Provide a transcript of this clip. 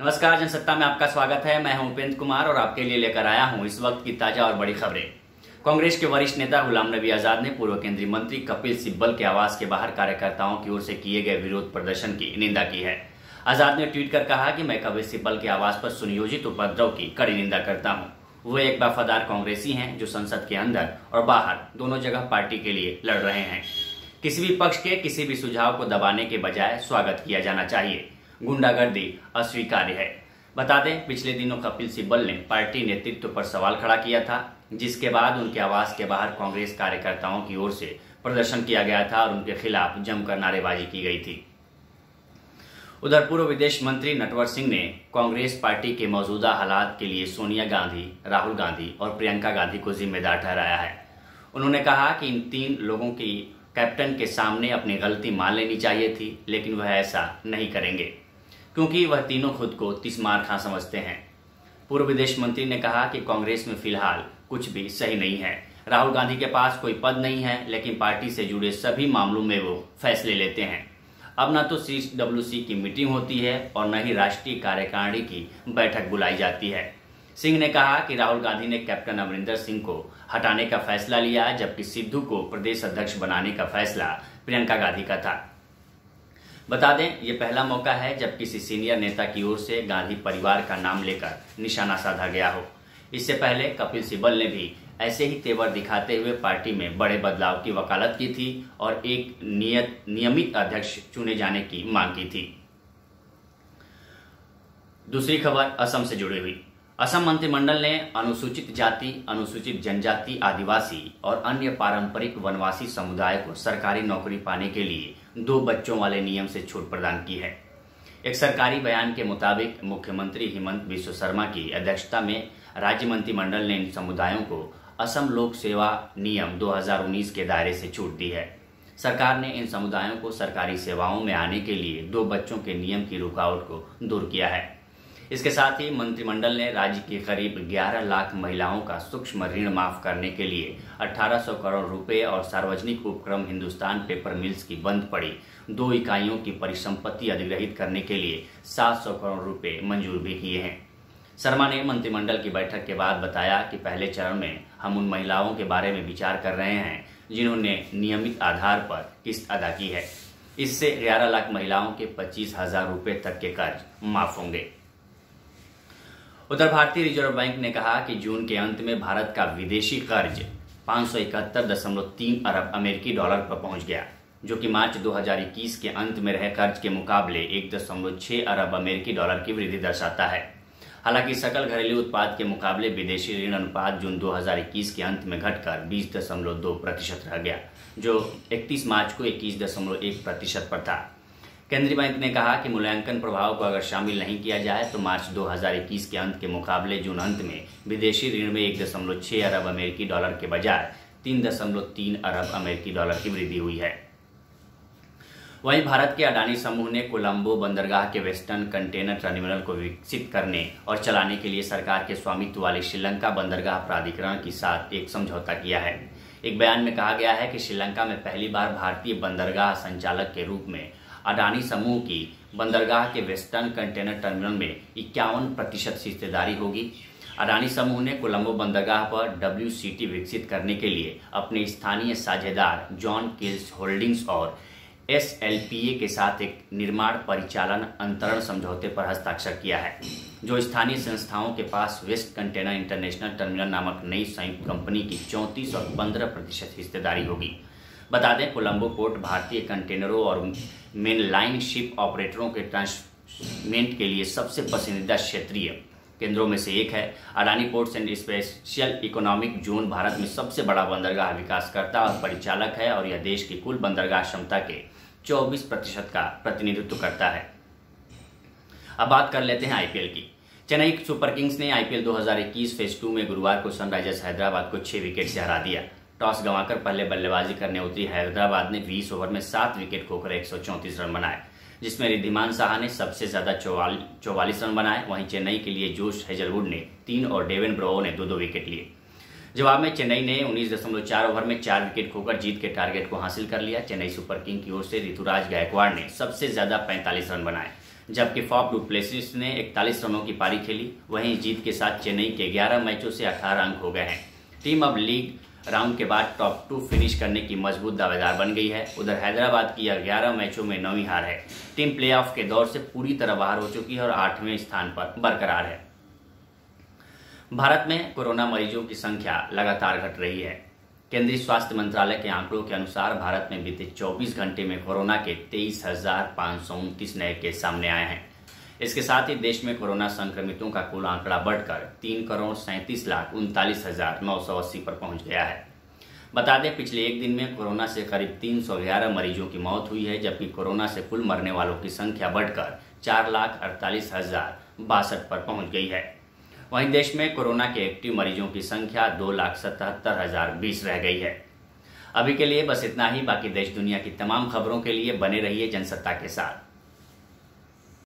नमस्कार, जनसत्ता में आपका स्वागत है। मैं हूं उपेंद्र कुमार और आपके लिए लेकर आया हूं इस वक्त की ताजा और बड़ी खबरें। कांग्रेस के वरिष्ठ नेता गुलाम नबी आजाद ने पूर्व केंद्रीय मंत्री कपिल सिब्बल के आवास के बाहर कार्यकर्ताओं की ओर से किए गए विरोध प्रदर्शन की निंदा की है। आजाद ने ट्वीट कर कहा कि मैं कपिल सिब्बल के आवास पर सुनियोजित उपद्रव की कड़ी निंदा करता हूं। वो एक वफादार कांग्रेसी हैं जो संसद के अंदर और बाहर दोनों जगह पार्टी के लिए लड़ रहे हैं। किसी भी पक्ष के किसी भी सुझाव को दबाने के बजाय स्वागत किया जाना चाहिए। गुंडागर्दी अस्वीकार्य है। बता दें, पिछले दिनों कपिल सिब्बल ने पार्टी नेतृत्व पर सवाल खड़ा किया था, जिसके बाद उनके आवास के बाहर कांग्रेस कार्यकर्ताओं की ओर से प्रदर्शन किया गया था और उनके खिलाफ जमकर नारेबाजी की गई थी। उधर पूर्व विदेश मंत्री नटवर सिंह ने कांग्रेस पार्टी के मौजूदा हालात के लिए सोनिया गांधी, राहुल गांधी और प्रियंका गांधी को जिम्मेदार ठहराया है। उन्होंने कहा कि इन तीन लोगों की कैप्टन के सामने अपनी गलती मान लेनी चाहिए थी, लेकिन वह ऐसा नहीं करेंगे क्योंकि वह तीनों खुद को तिस्मार खां समझते हैं। पूर्व विदेश मंत्री ने कहा कि कांग्रेस में फिलहाल कुछ भी सही नहीं है। राहुल गांधी के पास कोई पद नहीं है, लेकिन पार्टी से जुड़े सभी मामलों में वो फैसले लेते हैं। अब न तो CWC की मीटिंग होती है और न ही राष्ट्रीय कार्यकारिणी की बैठक बुलाई जाती है। सिंह ने कहा कि राहुल गांधी ने कैप्टन अमरिंदर सिंह को हटाने का फैसला लिया, जबकि सिद्धू को प्रदेश अध्यक्ष बनाने का फैसला प्रियंका गांधी का था। बता दें, ये पहला मौका है जब किसी सीनियर नेता की ओर से गांधी परिवार का नाम लेकर निशाना साधा गया हो। इससे पहले कपिल सिब्बल ने भी ऐसे ही तेवर दिखाते हुए पार्टी में बड़े बदलाव की वकालत की थी और एक नियमित अध्यक्ष चुने जाने की मांग की थी। दूसरी खबर असम से जुड़ी हुई। असम मंत्रिमंडल ने अनुसूचित जाति, अनुसूचित जनजाति, आदिवासी और अन्य पारंपरिक वनवासी समुदाय को सरकारी नौकरी पाने के लिए 2 बच्चों वाले नियम से छूट प्रदान की है। एक सरकारी बयान के मुताबिक मुख्यमंत्री हिमंत बिस्वा शर्मा की अध्यक्षता में राज्य मंत्रिमंडल ने इन समुदायों को असम लोक सेवा नियम 2019 के दायरे से छूट दी है। सरकार ने इन समुदायों को सरकारी सेवाओं में आने के लिए 2 बच्चों के नियम की रुकावट को दूर किया है। इसके साथ ही मंत्रिमंडल ने राज्य की करीब 11 लाख महिलाओं का सूक्ष्म ऋण माफ करने के लिए 1800 करोड़ रुपए और सार्वजनिक उपक्रम हिंदुस्तान पेपर मिल्स की बंद पड़ी 2 इकाइयों की परिसंपत्ति अधिग्रहित करने के लिए 700 करोड़ रुपए मंजूर भी किए हैं। शर्मा ने मंत्रिमंडल की बैठक के बाद बताया कि पहले चरण में हम उन महिलाओं के बारे में विचार कर रहे हैं जिन्होंने नियमित आधार पर किस्त अदा की है। इससे 11 लाख महिलाओं के 25,000 रुपए तक के कर्ज माफ होंगे। उधर भारतीय रिजर्व बैंक ने कहा कि जून के अंत में भारत का विदेशी कर्ज 571.3 अरब अमेरिकी डॉलर पर पहुंच गया, जो कि मार्च 2021 के अंत में रहे कर्ज के मुकाबले 1.6 अरब अमेरिकी डॉलर की वृद्धि दर्शाता है। हालांकि सकल घरेलू उत्पाद के मुकाबले विदेशी ऋण अनुपात जून 2021 के अंत में घटकर 20.2% रह गया, जो 31 मार्च को 21.1% पर था। केंद्रीय बैंक ने कहा कि मूल्यांकन प्रभाव को अगर शामिल नहीं किया जाए तो मार्च 2021 के अंत के मुकाबले जून अंत में विदेशी ऋण में 1.6 अरब अमेरिकी डॉलर के बजाय 3.3 अरब अमेरिकी डॉलर की वृद्धि हुई है। वहीं भारत के अडानी समूह ने कोलंबो बंदरगाह के वेस्टर्न कंटेनर टर्मिनल को विकसित करने और चलाने के लिए सरकार के स्वामित्व वाले श्रीलंका बंदरगाह प्राधिकरण के साथ एक समझौता किया है। एक बयान में कहा गया है कि श्रीलंका में पहली बार भारतीय बंदरगाह संचालक के रूप में अडानी समूह की बंदरगाह के वेस्टर्न कंटेनर टर्मिनल में 51% हिस्सेदारी होगी। अडानी समूह ने कोलंबो बंदरगाह पर WCT विकसित करने के लिए अपने स्थानीय साझेदार जॉन केल्स होल्डिंग्स और SLPA के साथ एक निर्माण परिचालन अंतरण समझौते पर हस्ताक्षर किया है, जो स्थानीय संस्थाओं के पास वेस्ट कंटेनर इंटरनेशनल टर्मिनल नामक नई संयुक्त कंपनी की 34 और 15% हिस्सेदारी होगी। बता दें, कोलंबो पोर्ट भारतीय कंटेनरों और मेन लाइन शिप ऑपरेटरों के ट्रांसपोर्ट के लिए सबसे पसंदीदा क्षेत्रीय केंद्रों में से एक है। Adani ports and special economic zone Bharat में सबसे बड़ा बंदरगाह विकासकर्ता और परिचालक है और यह देश की कुल बंदरगाह क्षमता के 24% का प्रतिनिधित्व करता है। अब बात कर लेते हैं IPL की। चेन्नई सुपर किंग्स ने IPL 2021 फेज 2 में गुरुवार को सनराइजर्स हैदराबाद को 6 विकेट से हरा दिया। टॉस गंवाकर पहले बल्लेबाजी करने उतरी हैदराबाद ने 20 ओवर में 7 विकेट खोकर 134 रन बनाए, जिसमें रिद्धिमान साहा ने सबसे ज्यादा 44 रन बनाए। वहीं चेन्नई के लिए जोश हेजलवुड ने 3 और डेविन ब्रवो ने 2-2 विकेट लिए। जवाब में चेन्नई ने 19.4 ओवर में 4 विकेट खोकर जीत के टारगेट को हासिल कर लिया। चेन्नई सुपर किंग की ओर से ऋतुराज गायकवाड़ ने सबसे ज्यादा 45 रन बनाए। जबकि फॉफ डू प्लेसिस ने 41 रनों की पारी खेली। वहीं जीत के साथ चेन्नई के 11 मैचों से 18 अंक हो गए हैं। टीम अब लीग राउंड के बाद टॉप 2 फिनिश करने की मजबूत दावेदार बन गई है। उधर हैदराबाद की 11 मैचों में 9वीं हार है। टीम प्लेऑफ के दौर से पूरी तरह बाहर हो चुकी है और 8वें स्थान पर बरकरार है। भारत में कोरोना मरीजों की संख्या लगातार घट रही है। केंद्रीय स्वास्थ्य मंत्रालय के आंकड़ों के अनुसार भारत में बीते 24 घंटे में कोरोना के 23,529 नए केस सामने आए हैं। इसके साथ ही देश में कोरोना संक्रमितों का कुल आंकड़ा बढ़कर 3,37,39,980 पर पहुंच गया है। बता दें, पिछले एक दिन में कोरोना से करीब 311 मरीजों की मौत हुई है, जबकि कोरोना से कुल मरने वालों की संख्या बढ़कर 4,48,062 पर पहुंच गई है। वहीं देश में कोरोना के एक्टिव मरीजों की संख्या 2,77,020 रह गई है। अभी के लिए बस इतना ही। बाकी देश दुनिया की तमाम खबरों के लिए बने रहिए जनसत्ता के साथ।